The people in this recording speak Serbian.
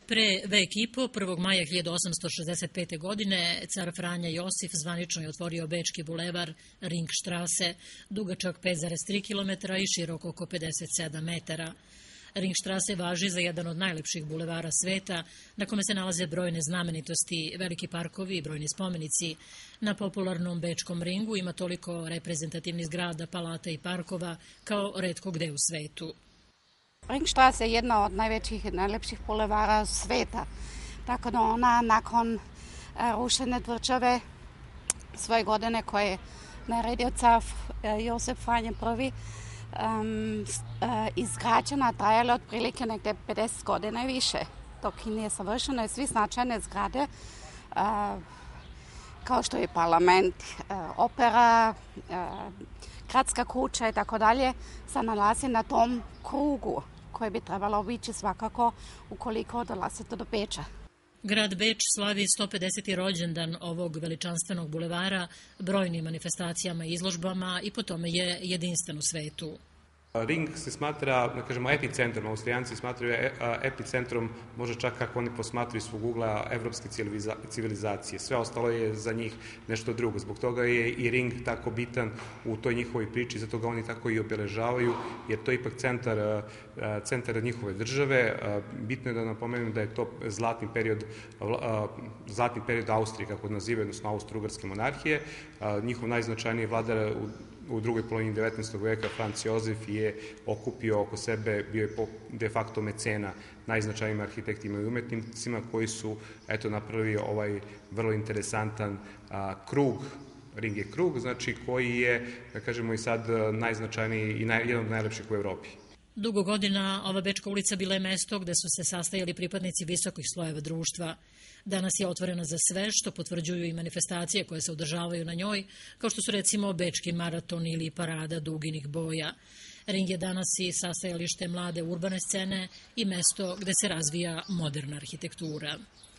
Pre vek i po, 1. maja 1865. godine, car Franja Josif zvanično je otvorio Bečki bulevar Ringstrasse, dugačak 5,3 km i širok oko 57 metara. Ringstrasse važi za jedan od najlepših bulevara sveta, na kome se nalaze brojne znamenitosti, veliki parkovi i brojni spomenici. Na popularnom Bečkom ringu ima toliko reprezentativnih zgrada, palata i parkova kao retko gde u svetu. Ringstrasse je jedna od najvećih i najlepših bulevara sveta, tako da ona nakon rušene države svoje godine koje je naredio car Josip Franje I, izgrađena, trajala otprilike negde 50 godina i više, dok i nije savršeno. Svi značajne zgrade, kao što je parlament, opera, gradska kuća i tako dalje, se nalazi na tom krugu koje bi trebalo obići svakako ukoliko dolazite do Beča. Grad Beč slavi 150. rođendan ovog veličanstvenog bulevara brojnim manifestacijama i izložbama i po tome je jedinstven u svetu. Ring se smatra, da kažemo, epicentrom, Austrijanci smatraju epicentrom, možda čak kako oni posmatruju svog ugla evropske civilizacije. Sve ostalo je za njih nešto drugo. Zbog toga je i Ring tako bitan u toj njihovoj priči, zato ga oni tako i obeležavaju, jer to je ipak centar njihove države. Bitno je da napomenem da je to zlatni period Austrije, kako nazivaju, odnosno Austro-Ugarske monarhije. Njihov najznačajniji vladar u drugoj polovini 19. veka, Franc Jozef, je okupio oko sebe, bio je de facto mecena najznačajnijim arhitektima i umetnicima koji su napravili ovaj vrlo interesantan krug. Ring je krug, znači koji je, da kažemo, i sad najznačajniji i jedan od najlepših u Evropi. Dugo godina ova Bečka ulica bila je mesto gde su se sastajali pripadnici visokih slojeva društva. Danas je otvorena za sve, što potvrđuju i manifestacije koje se održavaju na njoj, kao što su recimo Bečki maraton ili parada duginih boja. Ring je danas i sastajalište mlade urbane scene i mesto gde se razvija moderna arhitektura.